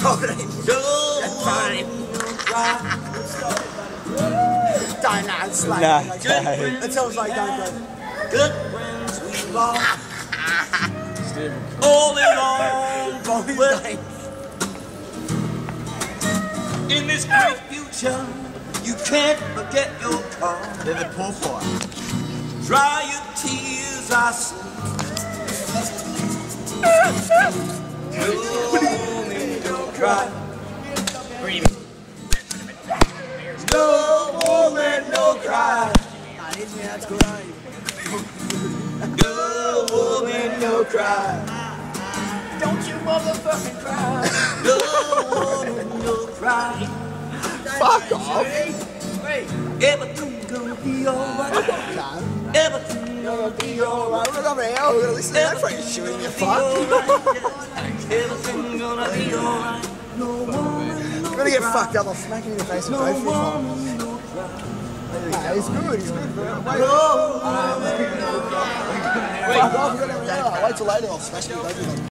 Don't know, it's like, Nah, okay. Until it's like, don't go. Good friends we lost. All along the way. In this great future, you can't forget your car. They're the poor part. Dry your tears, I say. Don't cry. No woman, no cry. No woman, no cry. Don't you motherfucking cry. No woman, no cry. Fuck off. Everything's gonna be alright. Everything's gonna be alright. We're over here, we're gonna listen to that fucking shooting you fuck. Everything's gonna be alright. No woman, no We're gonna get fucked up, I'll smack him in the face with both of them. Nah, he's good, he's good. Fuck off, we're gonna wait till later, I'll smash him with both of them.